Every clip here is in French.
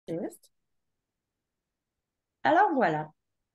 Juste. Alors voilà.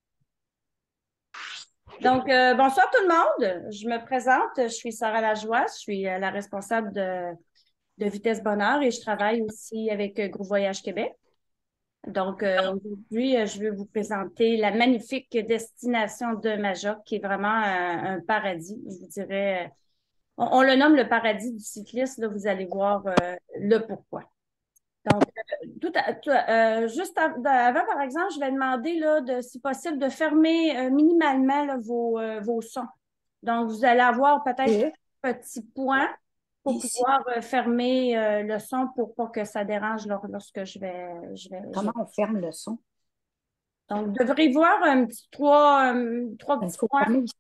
Donc, bonsoir tout le monde. Je me présente. Je suis Sarah Lajoie. Je suis la responsable de Vitesse Bonheur et je travaille aussi avec Groupe Voyage Québec. Donc, aujourd'hui, je vais vous présenter la magnifique destination de Majorque, qui est vraiment un paradis. Je vous dirais, on le nomme le paradis du cycliste. Là, vous allez voir le pourquoi. Donc, juste avant, par exemple, je vais demander, là, si possible, de fermer minimalement là, vos sons. Donc, vous allez avoir peut-être Et un petit point pour ici, pouvoir fermer le son pour pas que ça dérange lorsque je vais. comment on ferme le son? Donc, vous devriez voir un petit trois Il petits faut points. fermer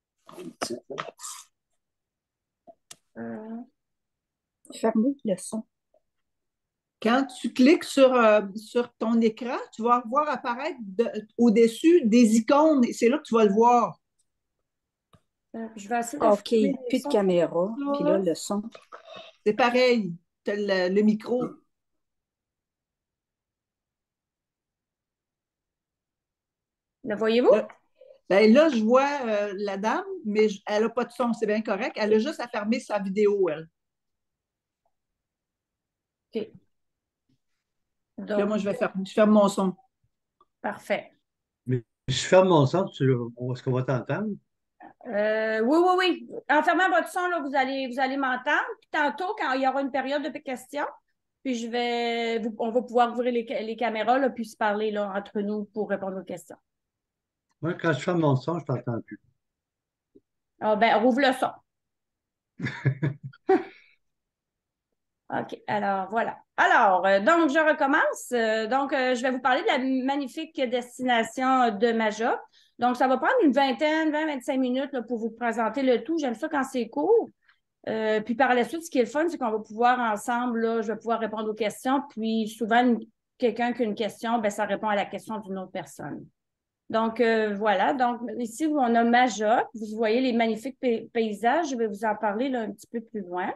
Euh, fermer le son. Quand tu cliques sur ton écran, tu vas voir apparaître au-dessus des icônes et c'est là que tu vas le voir. je vais essayer de OK, fermer les plus de sons. caméra. Puis là, le son. C'est pareil, tu as le micro. Le voyez-vous? Là, ben là, je vois la dame, mais elle n'a pas de son, c'est bien correct. Elle a juste à fermer sa vidéo, elle. OK. Puis là, Donc, moi, je ferme mon son. parfait. Mais si je ferme mon son, est-ce qu'on va t'entendre? Oui, oui, oui. En fermant votre son, là, vous allez m'entendre. Puis tantôt, quand il y aura une période de questions, puis on va pouvoir ouvrir les caméras, là, puis se parler là, entre nous pour répondre aux questions. Moi, quand je ferme mon son, je t'entends plus. Ah, ben, rouvre le son. OK, alors voilà. Alors, donc, je recommence. Je vais vous parler de la magnifique destination de Majorque. Donc, ça va prendre une vingtaine, 20-25 minutes là, pour vous présenter le tout. J'aime ça quand c'est court. Puis par la suite, ce qui est le fun, c'est qu'on va pouvoir ensemble, là, je vais pouvoir répondre aux questions. Puis souvent, quelqu'un qui a une question, ben, ça répond à la question d'une autre personne. Donc, voilà. Donc, ici, on a Majorque. Vous voyez les magnifiques paysages. Je vais vous en parler là, un petit peu plus loin.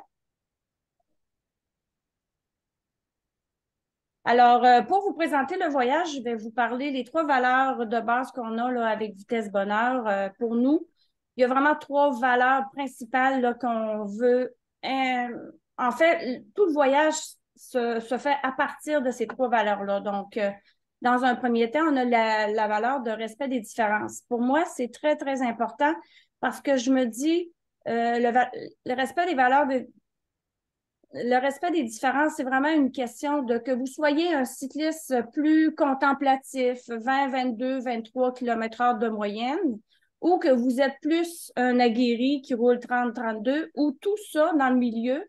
Alors, pour vous présenter le voyage, je vais vous parler des trois valeurs de base qu'on a là, avec Vitesse Bonheur. Pour nous, il y a vraiment trois valeurs principales là, qu'on veut. En fait, tout le voyage se fait à partir de ces trois valeurs-là. Donc, dans un premier temps, on a la valeur de respect des différences. Pour moi, c'est très, très important parce que je me dis, le respect des valeurs le respect des différences, c'est vraiment une question de que vous soyez un cycliste plus contemplatif, 20, 22, 23 km/h de moyenne, ou que vous êtes plus un aguerri qui roule 30, 32, ou tout ça dans le milieu.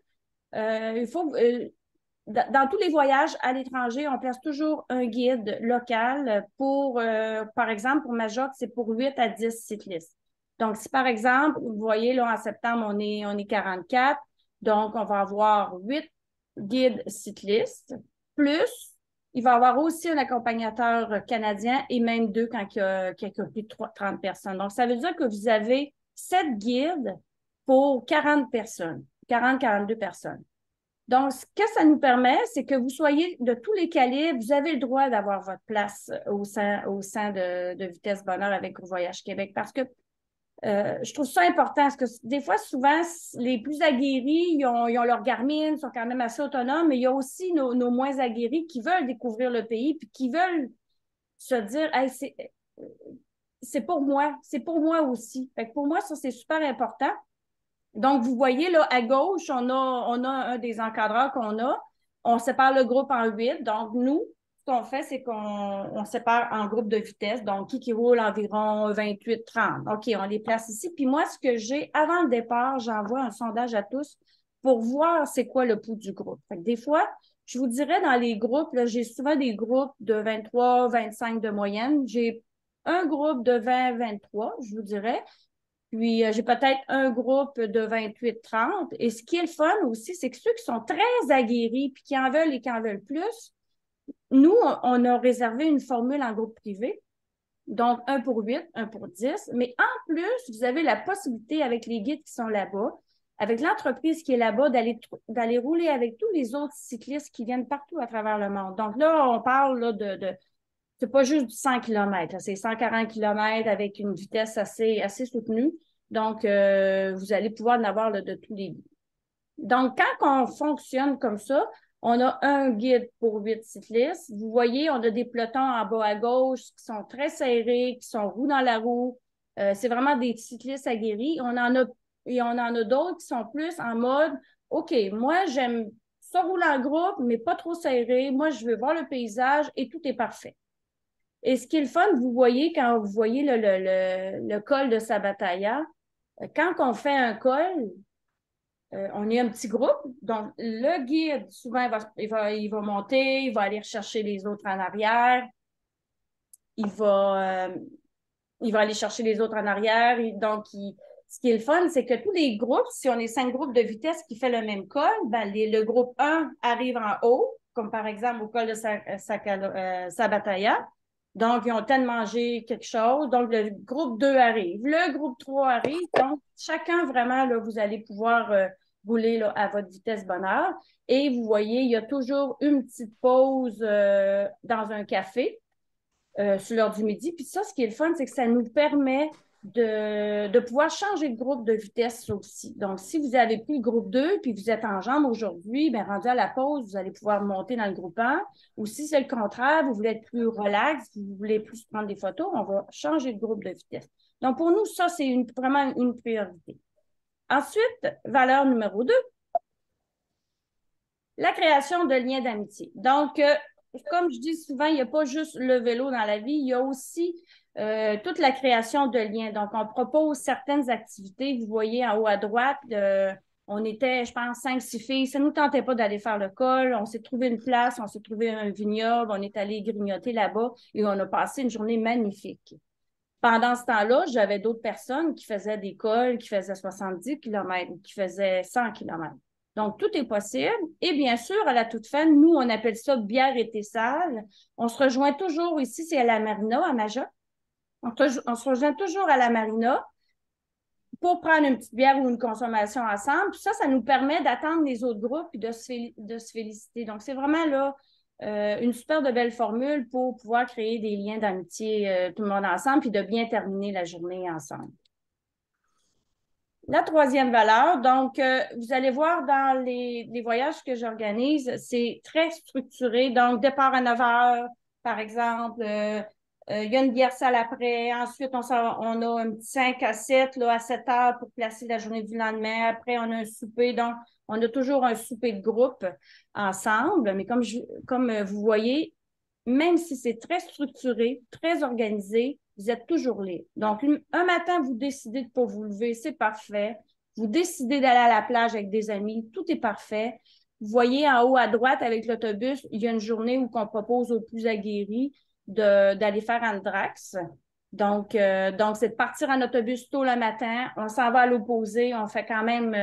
Dans tous les voyages à l'étranger, on place toujours un guide local par exemple, pour Majorque, c'est pour 8 à 10 cyclistes. Donc, si par exemple, vous voyez, là, en septembre, on est 44, donc on va avoir 8 guides cyclistes, plus il va y avoir aussi un accompagnateur canadien et même deux quand il y a plus de 30 personnes. Donc, ça veut dire que vous avez 7 guides pour 40 personnes, 40-42 personnes. Donc, ce que ça nous permet, c'est que vous soyez de tous les calibres, vous avez le droit d'avoir votre place au sein de Vitesse Bonheur avec Groupe Voyage Québec parce que je trouve ça important parce que des fois, souvent, les plus aguerris, ils ont leur Garmin, sont quand même assez autonomes, mais il y a aussi nos moins aguerris qui veulent découvrir le pays puis qui veulent se dire, hey, c'est pour moi aussi. Fait que pour moi, ça, c'est super important. Donc, vous voyez, là, à gauche, on a un des encadreurs qu'on a. On sépare le groupe en 8. Donc, nous, ce qu'on fait, c'est qu'on sépare en groupe de vitesse. Donc, qui roule environ 28-30. OK, on les place ici. Puis moi, ce que j'ai, avant le départ, j'envoie un sondage à tous pour voir c'est quoi le pouls du groupe. Fait que des fois, je vous dirais, dans les groupes, là, j'ai souvent des groupes de 23-25 de moyenne. J'ai un groupe de 20-23, je vous dirais. Puis, j'ai peut-être un groupe de 28-30. Et ce qui est le fun aussi, c'est que ceux qui sont très aguerris puis qui en veulent et qui en veulent plus, nous, on a réservé une formule en groupe privé. Donc, un pour 8, un pour 10. Mais en plus, vous avez la possibilité avec les guides qui sont là-bas, avec l'entreprise qui est là-bas, d'aller rouler avec tous les autres cyclistes qui viennent partout à travers le monde. Donc là, on parle là, c'est pas juste du 100 km, c'est 140 km avec une vitesse assez soutenue. Donc, vous allez pouvoir en avoir là, de tous les goûts. Donc, quand on fonctionne comme ça, on a un guide pour 8 cyclistes. Vous voyez, on a des pelotons en bas à gauche qui sont très serrés, qui sont roue dans la roue. C'est vraiment des cyclistes aguerris. Et on en a d'autres qui sont plus en mode, OK, moi, j'aime ça rouler en groupe, mais pas trop serré. Moi, je veux voir le paysage et tout est parfait. Et ce qui est le fun, vous voyez, quand vous voyez le col de Sabataya, quand on fait un col, on est un petit groupe. Donc, le guide, souvent, il va monter, il va aller rechercher les autres en arrière. Il va aller chercher les autres en arrière. Ce qui est le fun, c'est que tous les groupes, si on est 5 groupes de vitesse qui fait le même col, ben, le groupe 1 arrive en haut, comme par exemple au col de Sabataya. Donc, ils ont le temps de manger quelque chose. Donc, le groupe 2 arrive. Le groupe 3 arrive. Donc, chacun, vraiment, là, vous allez pouvoir rouler là, à votre vitesse bonheur. Et vous voyez, il y a toujours une petite pause dans un café sur l'heure du midi. Puis ça, ce qui est le fun, c'est que ça nous permet de pouvoir changer de groupe de vitesse aussi. Donc, si vous avez pris le groupe 2 puis vous êtes en jambes aujourd'hui, bien, rendu à la pause, vous allez pouvoir monter dans le groupe 1. Ou si c'est le contraire, vous voulez être plus relax, vous voulez plus prendre des photos, on va changer de groupe de vitesse. Donc, pour nous, ça, c'est vraiment une priorité. Ensuite, valeur numéro 2, la création de liens d'amitié. Donc, comme je dis souvent, il n'y a pas juste le vélo dans la vie, il y a aussi toute la création de liens. Donc, on propose certaines activités. Vous voyez en haut à droite, on était, je pense, 5-6 filles. Ça ne nous tentait pas d'aller faire le col. On s'est trouvé une place, on s'est trouvé un vignoble, on est allé grignoter là-bas et on a passé une journée magnifique. Pendant ce temps-là, j'avais d'autres personnes qui faisaient des cols, qui faisaient 70 km, qui faisaient 100 km. Donc, tout est possible. Et bien sûr, à la toute fin, nous, on appelle ça bière et thé sale. On se rejoint toujours ici, c'est à la Marina, à Major. On se rejoint toujours à la Marina pour prendre une petite bière ou une consommation ensemble. Puis ça nous permet d'attendre les autres groupes et de se féliciter. Donc, c'est vraiment là une super de belle formule pour pouvoir créer des liens d'amitié tout le monde ensemble puis de bien terminer la journée ensemble. La troisième valeur, donc, vous allez voir dans les voyages que j'organise, c'est très structuré. Donc, départ à 9 heures, par exemple. Il y a une bière sale après. Ensuite, on a un petit 5 à 7, là, à 7 heures pour placer la journée du lendemain. Après, on a un souper. Donc, on a toujours un souper de groupe ensemble. Mais comme vous voyez, même si c'est très structuré, très organisé, vous êtes toujours libre. Donc, un matin, vous décidez de ne pas vous lever, c'est parfait. Vous décidez d'aller à la plage avec des amis, tout est parfait. Vous voyez en haut à droite avec l'autobus, il y a une journée où on propose aux plus aguerris d'aller faire Andrax. Donc, c'est de partir en autobus tôt le matin. On s'en va à l'opposé. On fait quand même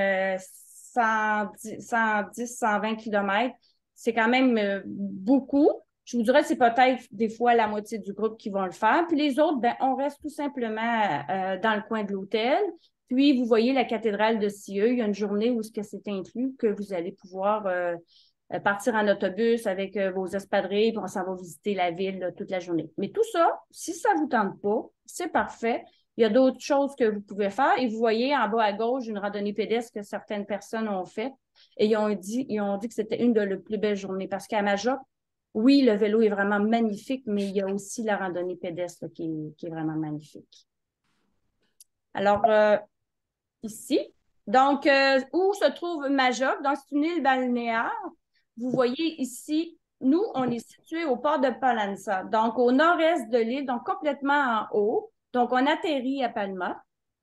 120 km. C'est quand même beaucoup. Je vous dirais que c'est peut-être des fois la moitié du groupe qui vont le faire. Puis les autres, ben, on reste tout simplement dans le coin de l'hôtel. Puis, vous voyez la cathédrale de Cieux. Il y a une journée où c'est inclus que vous allez pouvoir partir en autobus avec vos espadrilles, puis on s'en va visiter la ville là, toute la journée. Mais tout ça, si ça ne vous tente pas, c'est parfait. Il y a d'autres choses que vous pouvez faire. Et vous voyez en bas à gauche une randonnée pédestre que certaines personnes ont faite. Et ils ont dit que c'était une de leurs plus belles journées. Parce qu'à Majorque, oui, le vélo est vraiment magnifique, mais il y a aussi la randonnée pédestre là, qui est vraiment magnifique. Alors, ici, donc, où se trouve Majorque? Donc, c'est une île balnéaire. Vous voyez ici, nous, on est situé au port de Palanza, donc au nord-est de l'île, donc complètement en haut. Donc, on atterrit à Palma.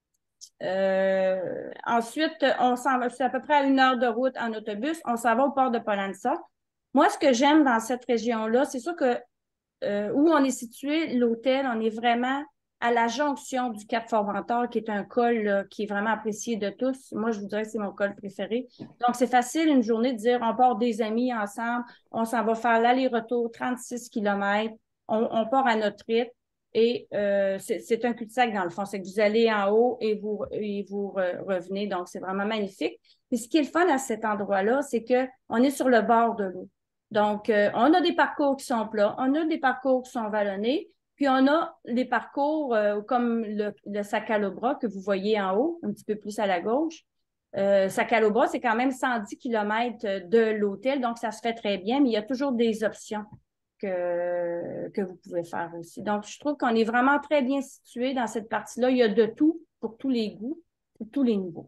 Ensuite, on s'en va, c'est à peu près à 1 heure de route en autobus. On s'en va au port de Palanza. Moi, ce que j'aime dans cette région-là, c'est sûr que où on est situé, l'hôtel, on est vraiment à la jonction du Cap Formentor, qui est un col là, qui est vraiment apprécié de tous. Moi, je vous dirais que c'est mon col préféré. Donc, c'est facile une journée de dire on part des amis ensemble, on s'en va faire l'aller-retour 36 km, on part à notre rythme. et c'est un cul-de-sac dans le fond. C'est que vous allez en haut et vous revenez. Donc, c'est vraiment magnifique. Puis ce qui est le fun à cet endroit-là, c'est qu'on est sur le bord de l'eau. Donc, on a des parcours qui sont plats, on a des parcours qui sont vallonnés, puis on a des parcours comme le Sacalobra que vous voyez en haut, un petit peu plus à la gauche. Sacalobra, c'est quand même 110 km de l'hôtel, donc ça se fait très bien, mais il y a toujours des options que vous pouvez faire aussi. Donc, je trouve qu'on est vraiment très bien situé dans cette partie-là. Il y a de tout pour tous les goûts, pour tous les niveaux.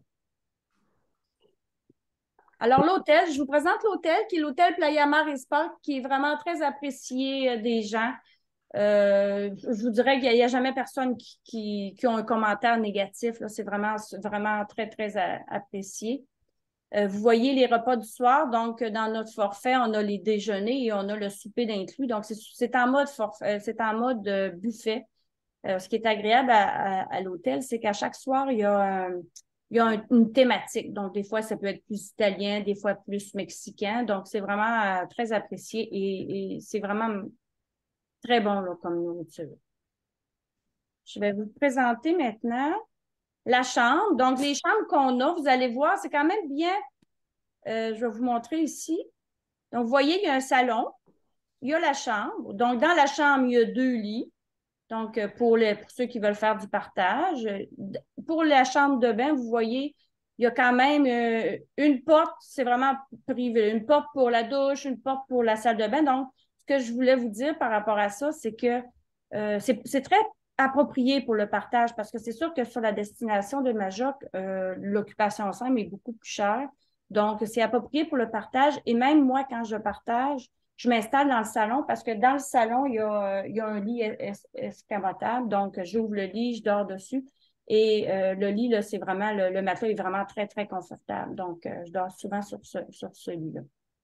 Alors, l'hôtel, je vous présente l'hôtel qui est l'hôtel Playa Mar Spa, qui est vraiment très apprécié des gens. Je vous dirais qu'il n'y a jamais personne qui a un commentaire négatif. C'est vraiment très, très apprécié. Vous voyez les repas du soir. Donc, dans notre forfait, on a les déjeuners et on a le souper d'inclus. Donc, c'est en mode forfait, c'est en mode buffet. Ce qui est agréable à l'hôtel, c'est qu'à chaque soir, il y a une thématique. Donc, des fois, ça peut être plus italien, des fois plus mexicain. Donc, c'est vraiment très apprécié et c'est vraiment très bon là, comme nourriture. Je vais vous présenter maintenant la chambre. Donc, les chambres qu'on a, vous allez voir, c'est quand même bien. Je vais vous montrer ici. Donc, vous voyez, il y a un salon, il y a la chambre. Donc, dans la chambre, il y a 2 lits. Donc, pour ceux qui veulent faire du partage. Pour la chambre de bain, vous voyez, il y a quand même une porte, c'est vraiment privé. Une porte pour la douche, une porte pour la salle de bain. Donc, ce que je voulais vous dire par rapport à ça, c'est que c'est très approprié pour le partage parce que c'est sûr que sur la destination de Majorque, l'occupation simple est beaucoup plus chère. Donc, c'est approprié pour le partage. Et même moi, quand je partage, je m'installe dans le salon parce que dans le salon, il y a un lit escamotable. Donc, j'ouvre le lit, je dors dessus. Et le lit, là, c'est vraiment, le matelas est vraiment très, très confortable. Donc, je dors souvent sur ce lit-là.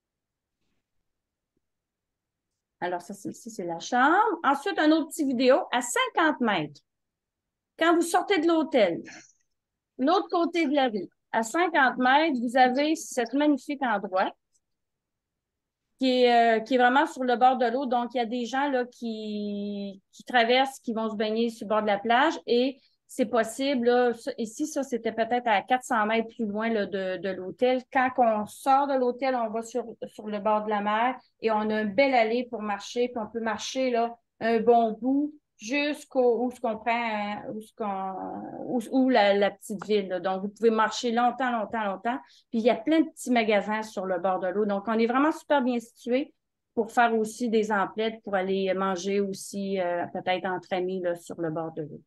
Alors, ça, ici, c'est la chambre. Ensuite, un autre petit vidéo à 50 mètres. Quand vous sortez de l'hôtel, l'autre côté de la rue, à 50 mètres, vous avez cet magnifique endroit qui est vraiment sur le bord de l'eau. Donc, il y a des gens là, qui traversent, qui vont se baigner sur le bord de la plage et c'est possible. Là, ici, ça, c'était peut-être à 400 mètres plus loin là, de l'hôtel. Quand on sort de l'hôtel, on va sur le bord de la mer et on a une belle allée pour marcher. Puis on peut marcher là, un bon bout jusqu'où ce qu'on prend, où la petite ville. Là. Donc, vous pouvez marcher longtemps, longtemps, longtemps. Puis, il y a plein de petits magasins sur le bord de l'eau. Donc, on est vraiment super bien situé pour faire aussi des emplettes, pour aller manger aussi peut-être entre amis là, sur le bord de l'eau.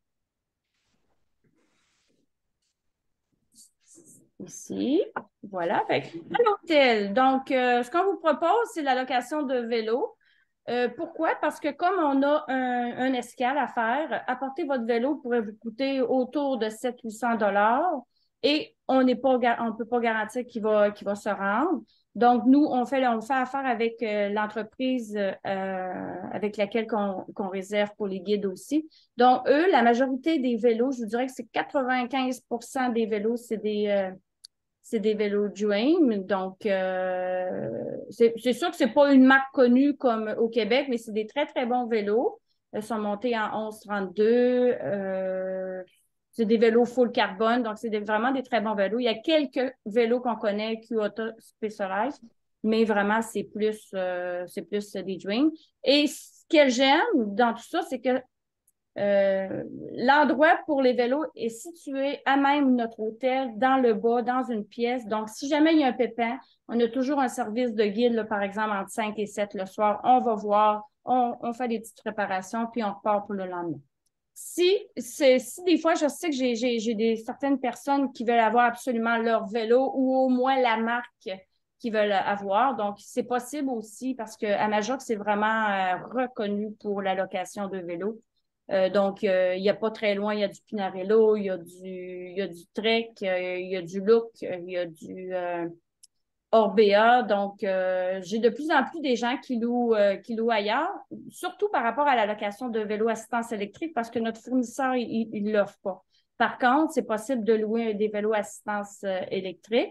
Ici, voilà. Fait à l'hôtel. Donc, ce qu'on vous propose, c'est la location de vélo. Pourquoi? Parce que comme on a un escale à faire, apporter votre vélo pourrait vous coûter autour de 700-800 et on peut pas garantir qu'il va se rendre. Donc, nous, on fait affaire avec l'entreprise avec laquelle qu'on réserve pour les guides aussi. Donc, eux, la majorité des vélos, je vous dirais que c'est 95% des vélos, c'est des vélos Dream. Donc, c'est sûr que c'est pas une marque connue comme au Québec, mais c'est des très, très bons vélos. Ils sont montés en 1132. C'est des vélos full carbone. Donc, c'est vraiment des très bons vélos. Il y a quelques vélos qu'on connaît, Q-Auto Specialized, mais vraiment, c'est plus des Dream. Et ce que j'aime dans tout ça, c'est que l'endroit pour les vélos est situé à même notre hôtel, dans le bas, dans une pièce. Donc, si jamais il y a un pépin, on a toujours un service de guide, là, par exemple, entre 5 et 7 le soir. On va voir, on fait des petites préparations, puis on repart pour le lendemain. Si des fois, je sais que j'ai certaines personnes qui veulent avoir absolument leur vélo ou au moins la marque qu'ils veulent avoir. Donc, c'est possible aussi parce qu'à Majorque, c'est vraiment reconnu pour la location de vélos. Donc, il n'y a pas très loin, il y a du Pinarello, il y a du Trek, il y a du Look, il y a du Orbea. Donc, j'ai de plus en plus des gens qui louent ailleurs, surtout par rapport à la location de vélos assistance électrique parce que notre fournisseur, il l'offre pas. Par contre, c'est possible de louer des vélos assistance électrique.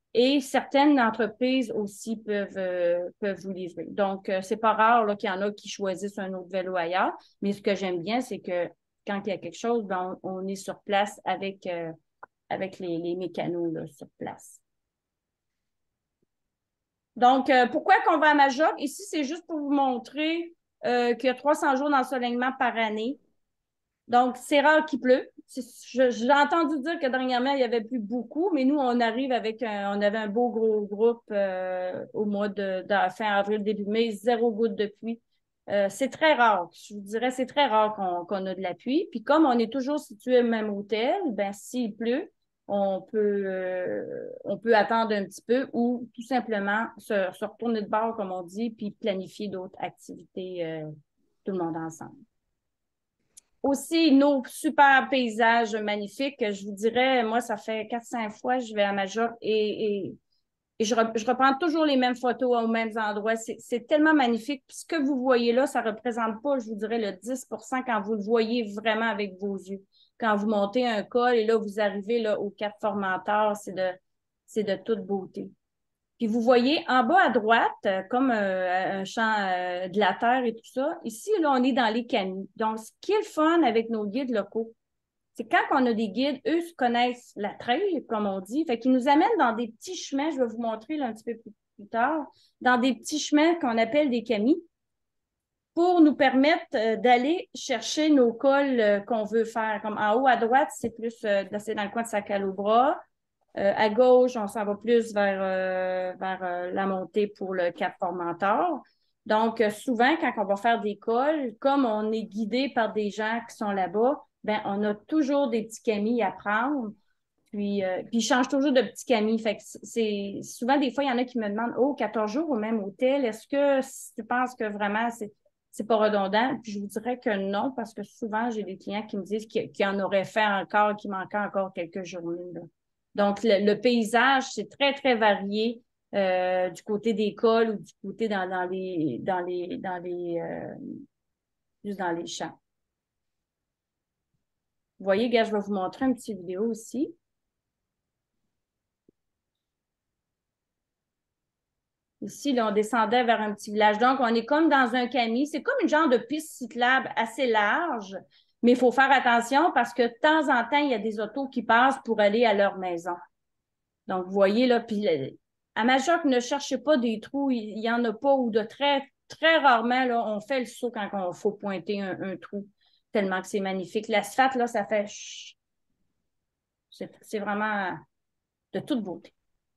Et certaines entreprises aussi peuvent vous livrer. Donc, c'est pas rare là, qu'il y en a qui choisissent un autre vélo ailleurs. Mais ce que j'aime bien, c'est que quand il y a quelque chose, ben, on est sur place avec les mécanos là, sur place. Donc, pourquoi qu'on va à Majorque? Ici, c'est juste pour vous montrer qu'il y a 300 jours d'ensoleillement par année. Donc, c'est rare qu'il pleut. J'ai entendu dire que dernièrement, il n'y avait plus beaucoup, mais nous, on arrive on avait un beau gros groupe au mois de fin avril, début mai, 0 goutte de pluie. C'est très rare. Je vous dirais, c'est très rare qu'on a de la pluie. Puis comme on est toujours situé au même hôtel, ben s'il pleut, on peut attendre un petit peu ou tout simplement se retourner de bord, comme on dit, puis planifier d'autres activités, tout le monde ensemble. Aussi, nos super paysages magnifiques. Je vous dirais, moi, ça fait 4-5 fois que je vais à Majorque et je reprends toujours les mêmes photos aux mêmes endroits. C'est tellement magnifique. Puis ce que vous voyez là, ça ne représente pas, je vous dirais, le 10% quand vous le voyez vraiment avec vos yeux. Quand vous montez un col et là, vous arrivez là, au Cap Formentor, c'est de toute beauté. Puis vous voyez en bas à droite, comme un champ de la terre et tout ça, ici, là, on est dans les camis. Donc, ce qui est le fun avec nos guides locaux, c'est quand on a des guides, eux connaissent la trail, comme on dit, fait qu'ils nous amènent dans des petits chemins, je vais vous montrer là, un petit peu plus tard, dans des petits chemins qu'on appelle des camis, pour nous permettre d'aller chercher nos cols qu'on veut faire. Comme en haut à droite, c'est plus c'est dans le coin de Sacalobra. À gauche, on s'en va plus vers la montée pour le Cap Formentor. Donc, souvent, quand on va faire des cols, comme on est guidé par des gens qui sont là-bas, ben, on a toujours des petits camis à prendre. Puis ils changent toujours de petits camis. Fait que c'est souvent, des fois, il y en a qui me demandent, oh, 14 jours au même hôtel, est-ce que tu penses que vraiment c'est pas redondant? Puis je vous dirais que non, parce que souvent, j'ai des clients qui me disent qu'ils en auraient fait encore, qu'il manquait encore quelques journées, là. Donc, le paysage, c'est très, très varié du côté des cols ou du côté juste dans les champs. Vous voyez, gars, je vais vous montrer une petite vidéo aussi. Ici, là, on descendait vers un petit village. Donc, on est comme dans un camis. C'est comme une genre de piste cyclable assez large, mais il faut faire attention parce que de temps en temps, il y a des autos qui passent pour aller à leur maison. Donc, vous voyez, là, puis à Majorque, ne cherchez pas des trous, il n'y en a pas, ou de très, très rarement, là, on fait le saut quand il faut pointer un trou, tellement que c'est magnifique. L'asphalte, là, ça fait... C'est vraiment de toute beauté.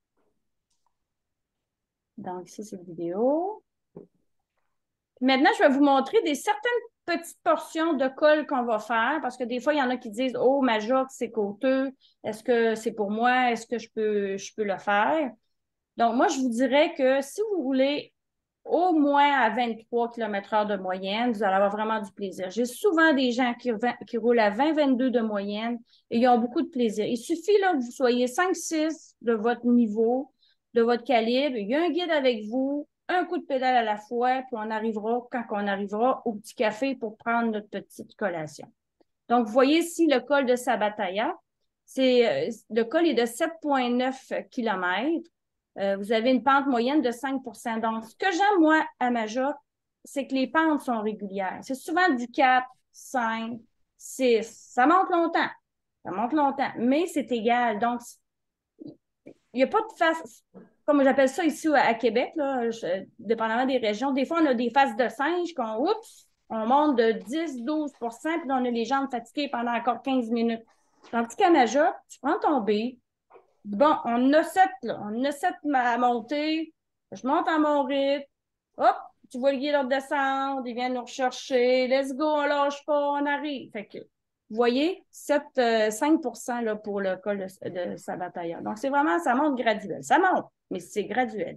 Donc, ici, c'est la vidéo. Puis maintenant, je vais vous montrer certaines petites portions de col qu'on va faire, parce que des fois, il y en a qui disent, oh, Majorque, c'est coûteux. Est-ce que c'est pour moi? Est-ce que je peux le faire? Donc, moi, je vous dirais que si vous roulez au moins à 23 km/h de moyenne, vous allez avoir vraiment du plaisir. J'ai souvent des gens qui roulent à 20-22 de moyenne et ils ont beaucoup de plaisir. Il suffit là, que vous soyez 5-6 de votre niveau, de votre calibre. Il y a un guide avec vous, un coup de pédale à la fois, puis on arrivera, quand on arrivera, au petit café pour prendre notre petite collation. Donc, vous voyez ici le col de Sabataya. Le col est de 7,9 km. Vous avez une pente moyenne de 5 %. Donc, ce que j'aime, moi, à Majorque, c'est que les pentes sont régulières. C'est souvent du 4, 5, 6. Ça monte longtemps. Ça monte longtemps, mais c'est égal. Donc, il n'y a pas de face, comme j'appelle ça ici à Québec, là, dépendamment des régions. Des fois, on a des faces de singe on monte de 10-12 %, puis on a les jambes fatiguées pendant encore 15 minutes. Dans petit Majorque, tu prends ton B. Bon, on a 7, là. On a 7 à monter. Je monte à mon rythme. Hop, tu vois le guide descendre, il vient nous rechercher. Let's go, on lâche pas, on arrive. Fait que, vous voyez, 5 % là, pour le col de Sabataya. Donc, c'est vraiment, ça monte graduel. Ça monte, mais c'est graduel.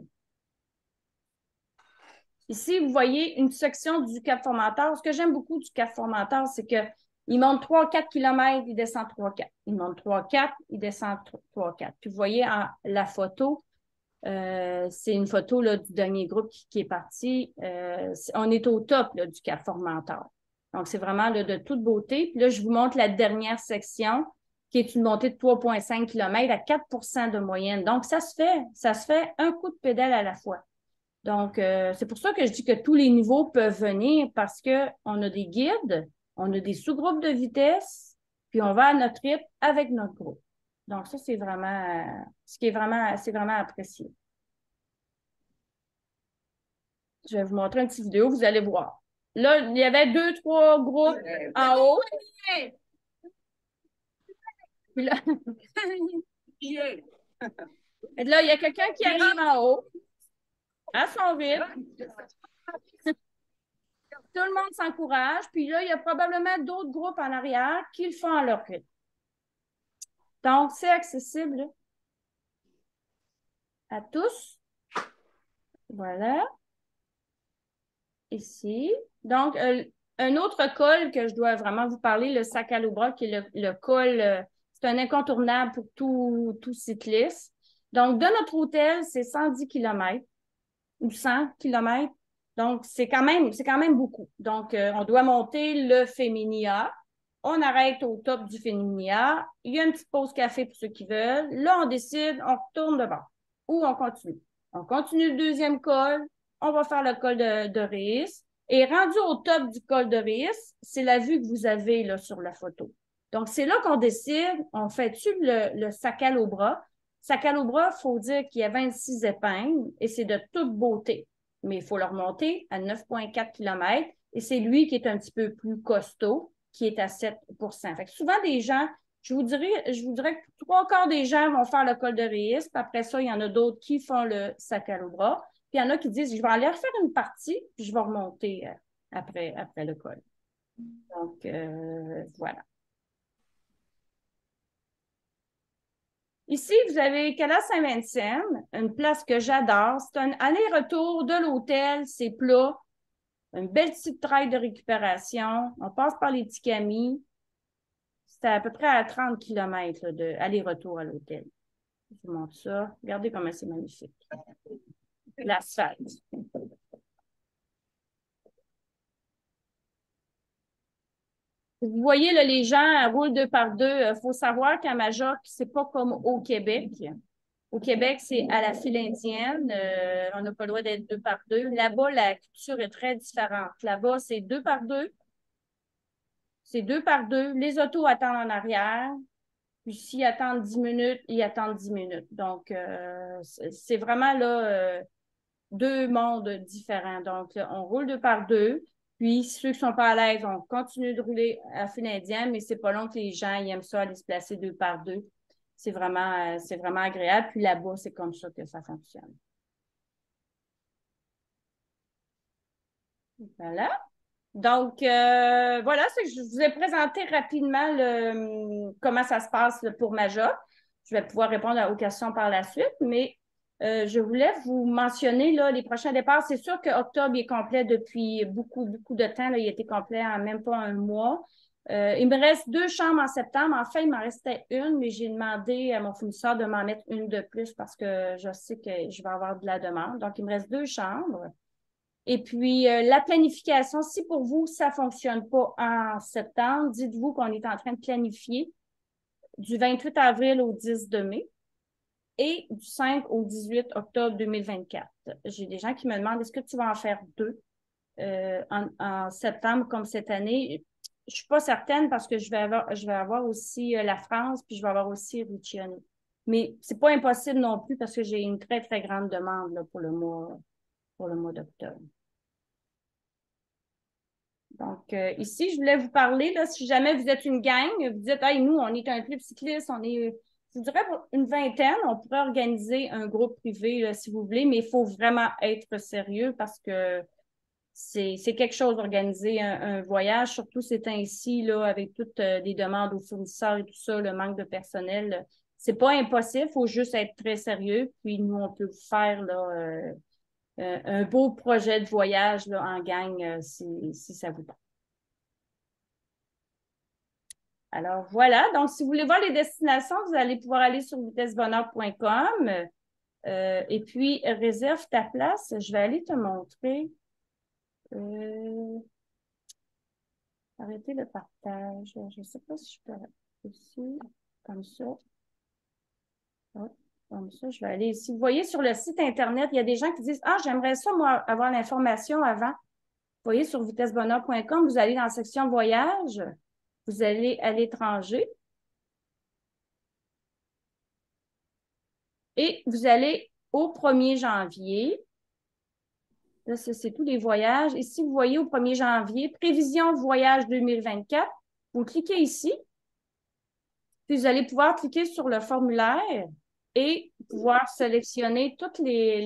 Ici, vous voyez une section du Cap Formentor. Ce que j'aime beaucoup du Cap Formentor, c'est que il monte 3-4 km, il descend 3-4. Il monte 3-4, il descend 3-4. Puis vous voyez la photo, c'est une photo là, du dernier groupe qui est parti. On est au top là, du Cap Formentor. Donc, c'est vraiment là, de toute beauté. Puis là, je vous montre la dernière section. qui est une montée de 3,5 km à 4 de moyenne. Donc, ça se fait un coup de pédale à la fois. Donc, c'est pour ça que je dis que tous les niveaux peuvent venir parce qu'on a des guides, on a des sous-groupes de vitesse, puis on va à notre rythme avec notre groupe. Donc, ça, c'est vraiment, c'est vraiment apprécié. Je vais vous montrer une petite vidéo, vous allez voir. Là, il y avait 2, 3 groupes en haut. Puis là, et là, il y a quelqu'un qui arrive en haut, à son rythme. Tout le monde s'encourage. Puis là, il y a probablement d'autres groupes en arrière qui le font à leur rythme. Donc, c'est accessible à tous. Voilà. Ici. Donc, un autre col que je dois vraiment vous parler, le Sacalobra, qui est le col, c'est un incontournable pour tout cycliste. Donc, de notre hôtel, c'est 110 km ou 100 km. Donc, c'est quand même beaucoup. Donc, on doit monter le Féminia. On arrête au top du Féminia. Il y a une petite pause café pour ceux qui veulent. Là, on décide, on retourne de bord ou on continue. On continue le deuxième col. On va faire le col de Riis. Et rendu au top du col de Riis, c'est la vue que vous avez là, sur la photo. Donc, c'est là qu'on décide, on fait-tu le sacal au bras. Sacal au bras, il faut dire qu'il y a 26 épingles et c'est de toute beauté. Mais il faut le remonter à 9,4 km et c'est lui qui est un petit peu plus costaud, qui est à 7 Fait que souvent, des gens, je vous dirais que 3 quarts des gens vont faire le col de Riis, puis après ça, il y en a d'autres qui font le sacal au bras. Puis il y en a qui disent, je vais aller refaire une partie, puis je vais remonter après le col. Donc, voilà. Ici, vous avez Cala Saint-Vincent, une place que j'adore. C'est un aller-retour de l'hôtel, c'est plat, une belle petite trail de récupération. On passe par les Ticamis. C'est à peu près à 30 km de aller-retour à l'hôtel. Je vous montre ça. Regardez comment c'est magnifique. L'asphalte. Vous voyez, là, les gens roulent 2 par 2. Il faut savoir qu'à Majorque, c'est pas comme au Québec. Au Québec, c'est à la file indienne. On n'a pas le droit d'être 2 par 2. Là-bas, la culture est très différente. Là-bas, c'est 2 par 2. C'est 2 par 2. Les autos attendent en arrière. Puis s'ils attendent 10 minutes, ils attendent 10 minutes. Donc, c'est vraiment là 2 mondes différents. Donc, là, on roule 2 par 2. Puis, ceux qui ne sont pas à l'aise, on continue de rouler à file indienne, mais c'est pas long que les gens ils aiment ça aller se placer 2 par 2. C'est vraiment agréable. Puis là-bas, c'est comme ça que ça fonctionne. Voilà. Donc, voilà, c'est que je vous ai présenté rapidement comment ça se passe pour Major. Je vais pouvoir répondre aux questions par la suite, mais je voulais vous mentionner là, les prochains départs. C'est sûr que octobre est complet depuis beaucoup, beaucoup de temps. Là, il était complet en même pas un mois. Il me reste 2 chambres en septembre. En fait, il m'en restait une, mais j'ai demandé à mon fournisseur de m'en mettre une de plus parce que je sais que je vais avoir de la demande. Donc, il me reste 2 chambres. Et puis, la planification, si pour vous, ça ne fonctionne pas en septembre, dites-vous qu'on est en train de planifier du 28 avril au 10 de mai et du 5 au 18 octobre 2024. J'ai des gens qui me demandent, est-ce que tu vas en faire 2 en septembre comme cette année? Je ne suis pas certaine parce que je vais avoir aussi la France, puis je vais avoir aussi Riccione. Mais ce n'est pas impossible non plus parce que j'ai une très, très grande demande là, pour le mois d'octobre. Donc, ici, je voulais vous parler, là, si jamais vous êtes une gang, vous dites, hey, nous, on est un club cycliste, je dirais pour une vingtaine, on pourrait organiser un groupe privé, là, si vous voulez, mais il faut vraiment être sérieux parce que c'est quelque chose d'organiser un voyage, surtout ces temps-ci, là, avec toutes les demandes aux fournisseurs et tout ça, le manque de personnel. C'est pas impossible, il faut juste être très sérieux, puis nous, on peut vous faire, là, un beau projet de voyage là, en gang si ça vous tente. Alors voilà, donc si vous voulez voir les destinations, vous allez pouvoir aller sur vitessebonheur.com et puis réserve ta place. Je vais aller te montrer. Arrêter le partage. Je ne sais pas si je peux ici. comme ça. Ouais, comme ça, je vais aller ici. Vous voyez, sur le site Internet, il y a des gens qui disent, ah, j'aimerais ça, moi, avoir l'information avant. Vous voyez, sur vitessebonheur.com, vous allez dans la section voyage, vous allez à l'étranger et vous allez au 1er janvier. Là, c'est tous les voyages. Ici, vous voyez au 1er janvier, prévision voyage 2024. Vous cliquez ici, puis vous allez pouvoir cliquer sur le formulaire et pouvoir sélectionner toutes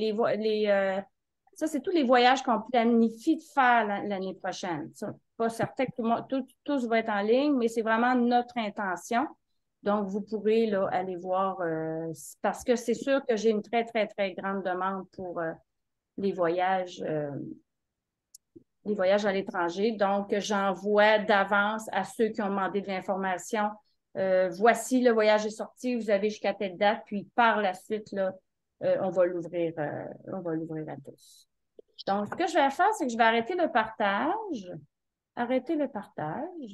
ça, c'est tous les voyages qu'on planifie de faire l'année prochaine. Ça, pas certain que tous vont être en ligne, mais c'est vraiment notre intention. Donc, vous pourrez là, aller voir, parce que c'est sûr que j'ai une très, très, très grande demande pour les voyages à l'étranger. Donc, j'envoie d'avance à ceux qui ont demandé de l'information. Voici, le voyage est sorti, vous avez jusqu'à telle date, puis par la suite, là, on va l'ouvrir à tous. Donc, ce que je vais faire, c'est que je vais arrêter le partage. Arrêter le partage.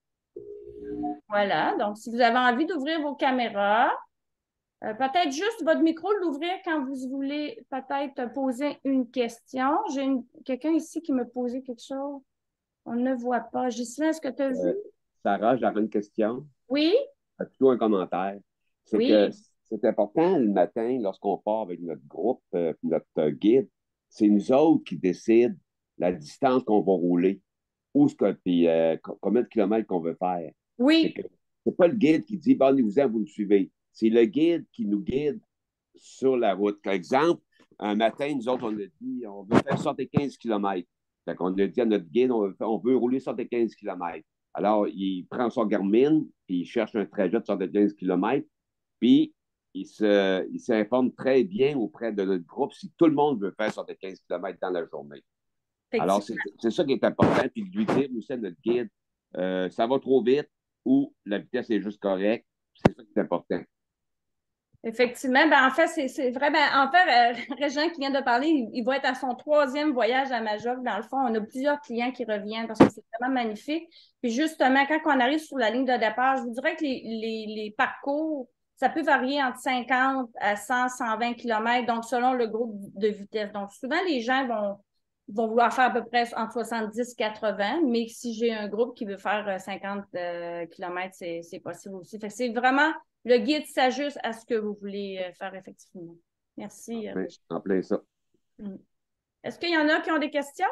Voilà. Donc, si vous avez envie d'ouvrir vos caméras, peut-être juste votre micro, l'ouvrir quand vous voulez peut-être poser une question. J'ai quelqu'un ici qui me posait quelque chose. On ne voit pas. Ghislain, est-ce que tu as vu? Sarah, j'avais une question. Oui? Plutôt un commentaire. C'est Oui. que c'est important le matin, lorsqu'on part avec notre groupe, notre guide, c'est nous autres qui décident la distance qu'on va rouler, puis combien de kilomètres qu'on veut faire. Oui. C'est pas le guide qui dit, bon, vous nous suivez. C'est le guide qui nous guide sur la route. Par exemple, un matin, nous autres, on a dit, on veut faire 75 km. Fait qu'on a dit à notre guide, on veut rouler 75 km. Alors, il prend son Garmin, puis il cherche un trajet de 75 km, puis il s'informe très bien auprès de notre groupe si tout le monde veut faire 75 km dans la journée. Alors, c'est ça qui est important, puis de lui dire aussi à notre guide, ça va trop vite ou la vitesse est juste correcte. C'est ça qui est important. Effectivement, ben en fait, c'est vrai. Ben, en fait, Régent qui vient de parler, il va être à son 3e voyage à Majorque. Dans le fond, on a plusieurs clients qui reviennent parce que c'est vraiment magnifique. Puis justement, quand on arrive sur la ligne de départ, je vous dirais que les parcours, ça peut varier entre 50 à 100, 120 km, donc selon le groupe de vitesse. Donc, souvent, les gens vont vouloir faire à peu près entre 70 et 80, mais si j'ai un groupe qui veut faire 50 km, c'est possible aussi. Fait que c'est vraiment... Le guide s'ajuste à ce que vous voulez faire effectivement. Merci. En plein ça. Est-ce qu'il y en a qui ont des questions?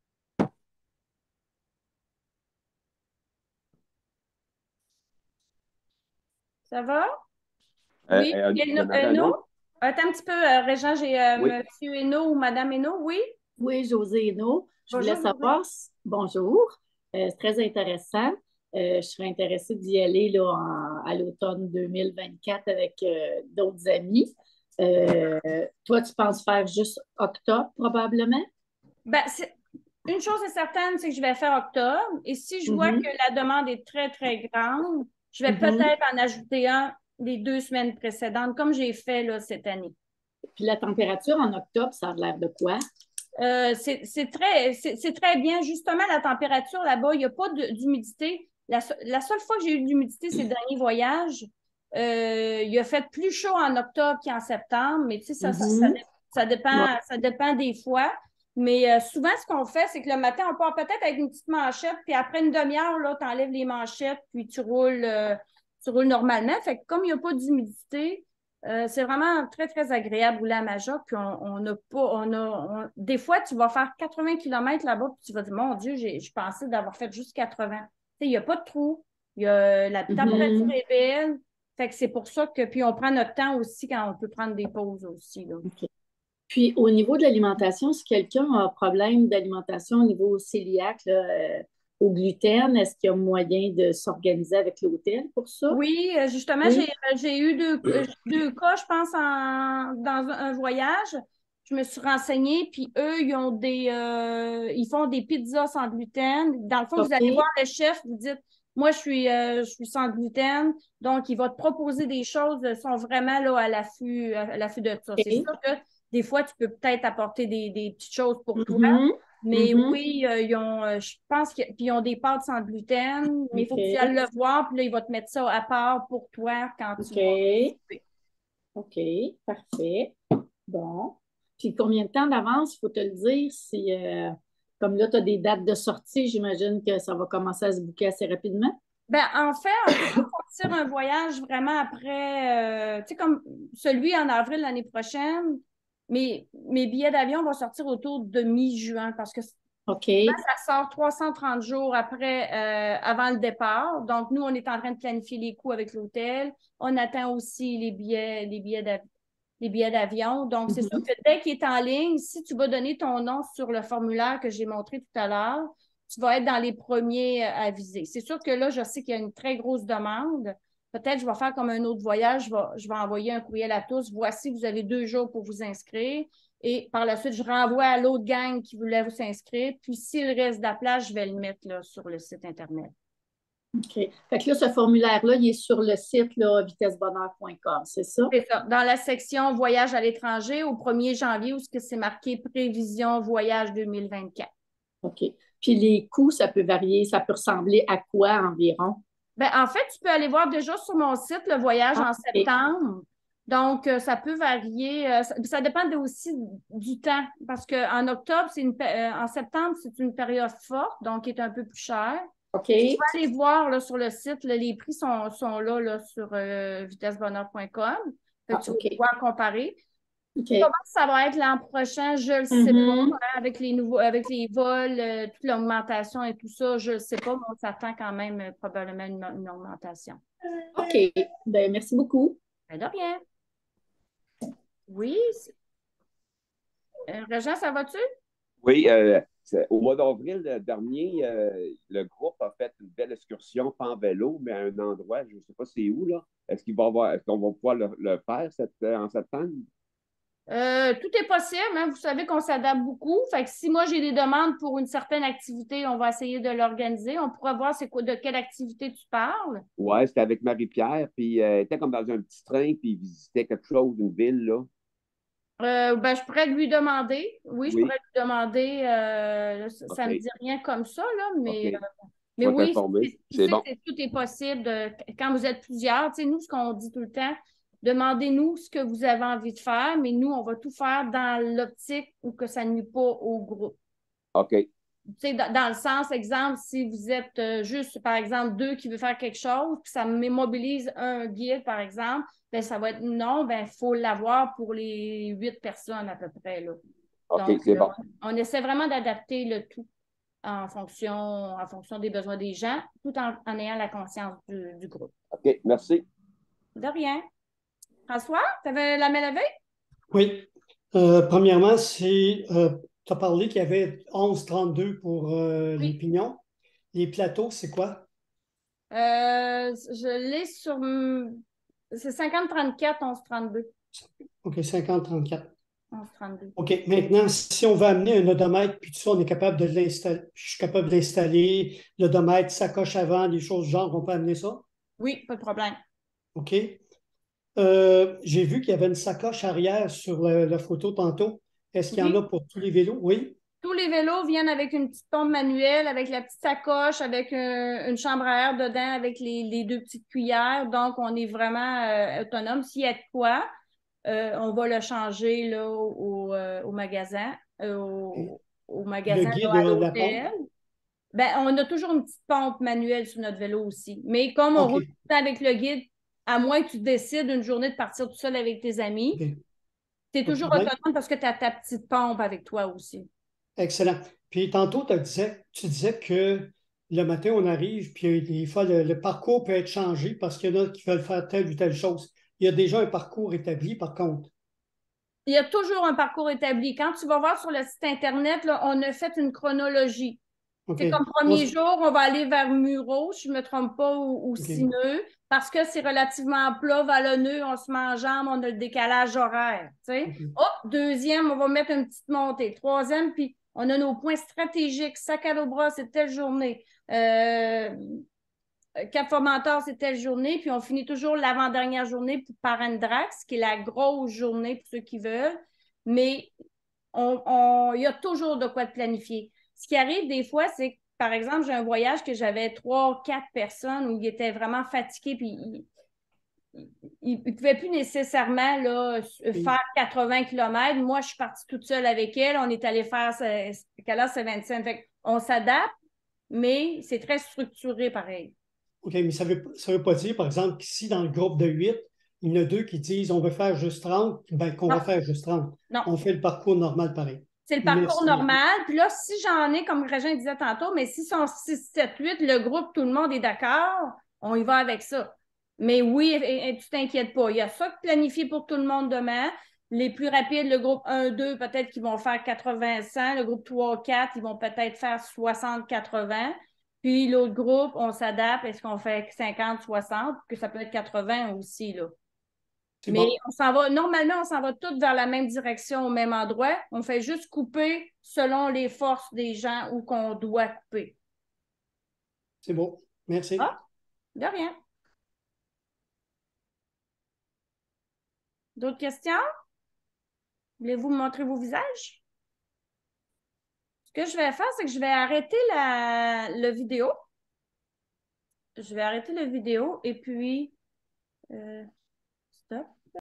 Ça va? Oui. Hainaut? Attends un petit peu, Régent, j'ai Oui. Monsieur Hainaut ou Madame Hainaut, oui? Oui, José Hainaut. Je Bonjour, voulais savoir, bonjour, c'est très intéressant. Je serais intéressée d'y aller là, à l'automne 2024 avec d'autres amis. Toi, tu penses faire juste octobre, probablement? Ben, une chose est certaine, c'est que je vais faire octobre. Et si je vois que la demande est très, très grande, je vais peut-être en ajouter un les 2 semaines précédentes, comme j'ai fait là, cette année. Puis la température en octobre, ça a l'air de quoi? C'est très bien. Justement, la température là-bas, il n'y a pas d'humidité. La seule fois que j'ai eu de l'humidité, c'est le dernier voyage. Il a fait plus chaud en octobre qu'en septembre, mais tu sais, ça dépend des fois. Mais souvent, ce qu'on fait, c'est que le matin, on part peut-être avec une petite manchette, puis après une demi-heure, là, tu enlèves les manchettes, puis tu roules normalement. Fait que comme il n'y a pas d'humidité, c'est vraiment très, très agréable rouler à Majorque. Puis des fois, tu vas faire 80 km là-bas, puis tu vas dire, mon Dieu, je pensais d'avoir fait juste 80. Tu sais, il n'y a pas de trou. La température est belle. Fait que c'est pour ça que, puis on prend notre temps aussi quand on peut prendre des pauses aussi, là. Okay. Puis au niveau de l'alimentation, si quelqu'un a un problème d'alimentation au niveau cœliaque, là, au gluten, est-ce qu'il y a moyen de s'organiser avec l'hôtel pour ça? Oui, justement, Oui. j'ai eu deux cas, je pense, dans un voyage. Je me suis renseignée, puis eux, ils font des pizzas sans gluten. Dans le fond, vous allez voir le chef, vous dites, moi, je suis sans gluten, donc il va te proposer des choses, sont vraiment là à l'affût de ça. C'est sûr que des fois, tu peux peut-être apporter des petites choses pour toi. Mais Mhm. oui, je pense qu'ils ont des pâtes sans gluten, mais il faut que tu OK. ailles le voir, puis là, il va te mettre ça à part pour toi quand tu vas OK. souper. OK. Parfait. Bon. Puis combien de temps d'avance, il faut te le dire, si comme là, tu as des dates de sortie, j'imagine que ça va commencer à se booker assez rapidement. Ben, en fait, on peut pas sortir un voyage vraiment après, tu sais, comme celui en avril l'année prochaine, mais mes billets d'avion vont sortir autour de mi-juin parce que OK. ça sort 330 jours après, avant le départ. Donc, nous, on est en train de planifier les coûts avec l'hôtel. On attend aussi les billets d'avion. Donc, c'est sûr Mhm. que dès qu'il est en ligne, si tu vas donner ton nom sur le formulaire que j'ai montré tout à l'heure, tu vas être dans les premiers à viser. C'est sûr que là, je sais qu'il y a une très grosse demande. Peut-être je vais faire comme un autre voyage. Je vais envoyer un courriel à tous. Voici, vous avez 2 jours pour vous inscrire. Et par la suite, je renvoie à l'autre gang qui voulait vous s'inscrire. Puis, s'il reste de la place, je vais le mettre là, sur le site Internet. OK. Fait que là, ce formulaire-là, il est sur le site là, vitessebonheur.com, c'est ça? C'est ça. Dans la section voyage à l'étranger, au 1er janvier, où c'est marqué prévision voyage 2024. OK. Puis les coûts, ça peut varier, ça peut ressembler à quoi environ? Ben, en fait, tu peux aller voir déjà sur mon site le voyage Ah, en OK. septembre. Donc, ça peut varier. Ça dépend aussi du temps. Parce qu'en octobre, en septembre, c'est une période forte, donc qui est un peu plus chère. OK. Tu peux aller voir là, sur le site, là, les prix sont là sur vitessebonheur.com. Fait que Ah, tu vas OK. pouvoir comparer. OK. Comment ça va être l'an prochain? Je ne le sais pas. Mhm. Hein, avec les vols, toute l'augmentation et tout ça, je ne le sais pas, mais on s'attend quand même probablement une augmentation. OK. Ben, merci beaucoup. Ben, de rien. Oui. Régent, ça va-tu? Oui, au mois d'avril dernier, le groupe a fait une belle excursion pas en vélo, mais à un endroit, je ne sais pas c'est où, là. Est-ce qu'on va pouvoir le faire en septembre? Tout est possible, hein. Vous savez qu'on s'adapte beaucoup. Fait que si moi j'ai des demandes pour une certaine activité, on va essayer de l'organiser. On pourra voir de quelle activité tu parles. Ouais, c'était avec Marie-Pierre, puis elle était comme dans un petit train, puis il visitait quelque chose, une ville, là. Ben, je pourrais lui demander. Oui, je Oui, pourrais lui demander. Ça OK, me dit rien comme ça, là, OK. mais Je vais oui, t'informer. tu C'est sais bon. que tout est possible quand vous êtes plusieurs. Tu sais, nous, ce qu'on dit tout le temps, demandez-nous ce que vous avez envie de faire, mais nous, on va tout faire dans l'optique où que ça ne nuit pas au groupe. OK, Tu sais, dans le sens, exemple, si vous êtes juste, par exemple, 2 qui veulent faire quelque chose, puis ça m'immobilise un guide, par exemple, ben ça va être non, ben il faut l'avoir pour les 8 personnes à peu près, là. OK, Donc, c'est bon. on essaie vraiment d'adapter le tout en fonction des besoins des gens, tout en ayant la conscience du groupe. OK, merci. De rien. François, tu avais la main levée? Oui. Premièrement, tu as parlé qu'il y avait 11,32 pour les Oui. pignons. Les plateaux, c'est quoi? Je l'ai sur. C'est 50-34, 11-32. OK, 50,34. 11-32. OK, maintenant, si on veut amener un odomètre, puis tout ça, on est capable de l'installer. Je suis capable d'installer l'odomètre, sacoche avant, des choses du genre, on peut amener ça? Oui, pas de problème. OK. J'ai vu qu'il y avait une sacoche arrière sur la photo tantôt. Est-ce qu'il y en a Oui. pour tous les vélos? Oui. Tous les vélos viennent avec une petite pompe manuelle, avec la petite sacoche, avec une chambre à air dedans, avec les 2 petites cuillères. Donc, on est vraiment autonome. S'il y a de quoi, on va le changer là, au magasin, au Le magasin guide là, à de la pompe? l'hôtel. Ben, on a toujours une petite pompe manuelle sur notre vélo aussi. Mais comme on roule OK. tout le temps avec le guide, à moins que tu décides une journée de partir tout seul avec tes amis, OK. tu es Pas de toujours problème. autonome parce que tu as ta petite pompe avec toi aussi. Excellent. Puis tantôt, tu disais que le matin, on arrive, puis des fois, le parcours peut être changé parce qu'il y en a qui veulent faire telle ou telle chose. Il y a déjà un parcours établi, par contre. Il y a toujours un parcours établi. Quand tu vas voir sur le site Internet, là, on a fait une chronologie. OK. C'est comme premier jour, on va aller vers Muro, si je ne me trompe pas, ou OK. Sineux, parce que c'est relativement plat, vallonneux, on se met en jambes, on a le décalage horaire. OK. Oh, deuxième, on va mettre une petite montée. Troisième, puis on a nos points stratégiques. Sac à bras, c'est telle journée. Cap-Formentor, c'est telle journée. Puis on finit toujours l'avant-dernière journée par Andrax, qui est la grosse journée pour ceux qui veulent. Mais il y a toujours de quoi de planifier. Ce qui arrive des fois, c'est que, par exemple, j'ai un voyage que j'avais 3 ou 4 personnes où ils étaient vraiment fatigués, puis ils ne pouvaient plus nécessairement là, faire 80 km. Moi, je suis partie toute seule avec elle. On est allé faire, quelle heure c'est 25. Fait on s'adapte, mais c'est très structuré pareil. OK, mais ça veut pas dire, par exemple, qu'ici, dans le groupe de 8, il y en a 2 qui disent on veut faire juste 30, ben qu'on va faire juste 30. Non. On fait le parcours normal pareil. C'est le parcours normal. Puis là, si j'en ai, comme Régin disait tantôt, mais si sont 6, 7, 8, le groupe, tout le monde est d'accord, on y va avec ça. Mais oui, tu t'inquiètes pas. Il y a ça de planifié pour tout le monde demain. Les plus rapides, le groupe 1, 2, peut-être qu'ils vont faire 80, 100. Le groupe 3, 4, ils vont peut-être faire 60, 80. Puis l'autre groupe, on s'adapte. Est-ce qu'on fait 50, 60? Que ça peut être 80 aussi, là. Mais bon. Normalement, on s'en va tous vers la même direction, au même endroit. On fait juste couper selon les forces des gens où qu'on doit couper. C'est bon. Merci. Ah, de rien. D'autres questions? Voulez-vous me montrer vos visages? Ce que je vais faire, c'est que je vais arrêter le vidéo. Je vais arrêter la vidéo et puis... stop.